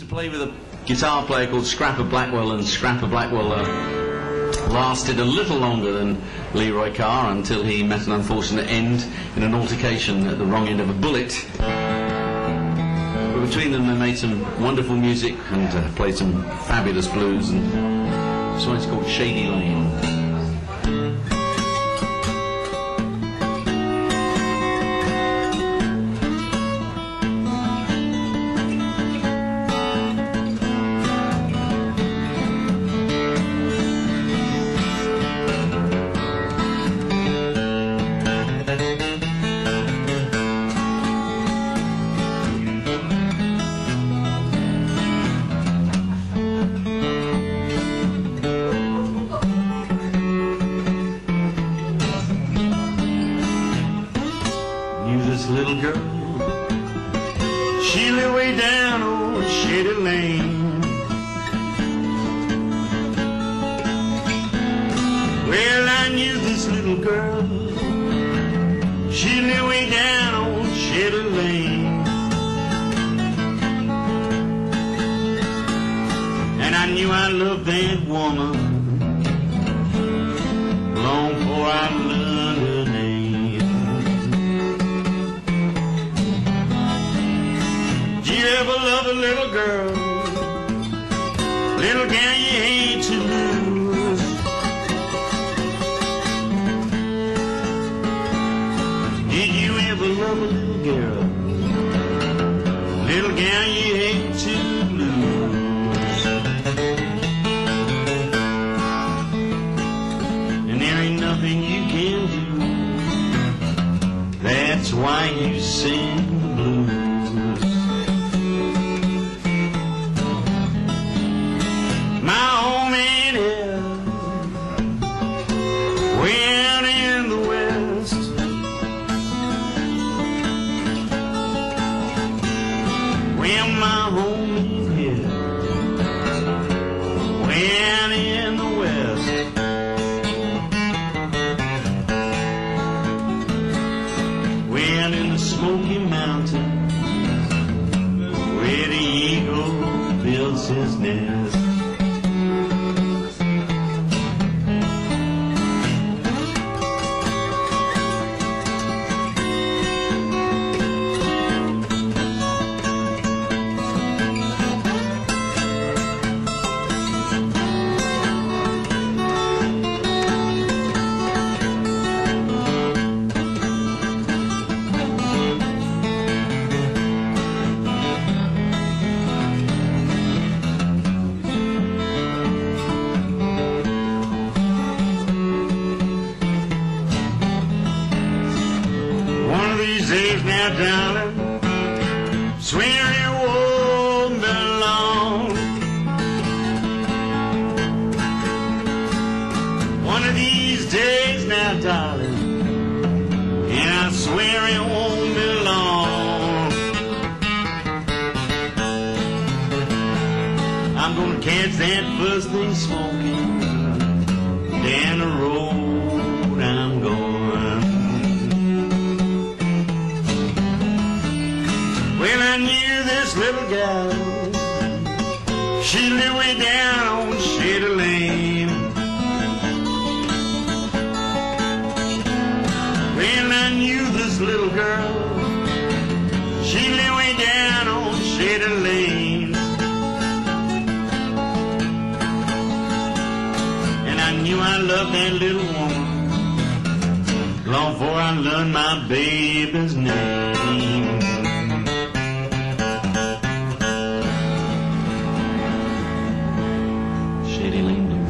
To play with a guitar player called Scrapper Blackwell, and Scrapper Blackwell lasted a little longer than Leroy Carr until he met an unfortunate end in an altercation at the wrong end of a bullet. But between them they made some wonderful music and played some fabulous blues, and this one's called Shadey Lane. Little girl, she lived way down on Shadey Lane. Well, I knew this little girl, she lived way down on Shadey Lane. And I knew I loved that woman long before I learned her name. You ever love a little girl, little girl you hate to lose? Did you ever love a little girl, little girl you hate to lose? And there ain't nothing you can do, that's why you sing the blues. His nest. Now, darling, swear it won't be long. One of these days now, darling, and I swear it won't be long. I'm gonna catch that first thing smoking down the road I'm going. Well, I knew this little gal, she lived way down on Shadey Lane. Well, I knew this little girl, she lived way down on Shadey Lane. And I knew I loved that little woman long before I learned my baby's name. Shadey Lane Blues.